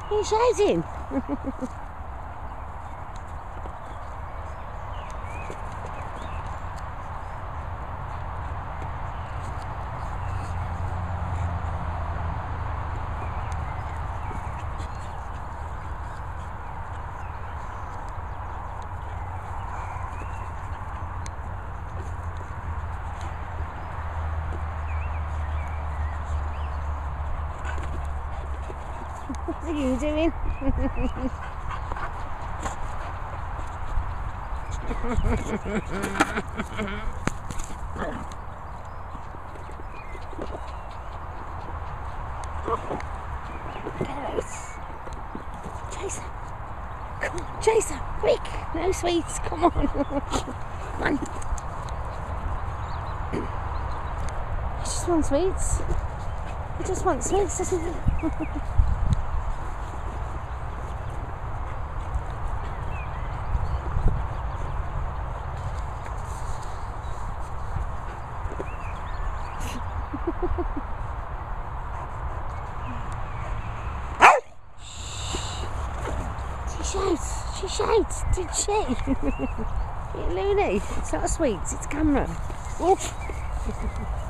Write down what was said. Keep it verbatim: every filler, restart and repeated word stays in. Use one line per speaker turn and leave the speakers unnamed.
Are you shouting? What are you doing? Get out. Chase her. Come on, chase her. Quick. No sweets. Come on. Come on. I just want sweets. I just want sweets, doesn't it? She shouts, she shouts, did she? You loony, it's not a sweet, it's camera. Oh.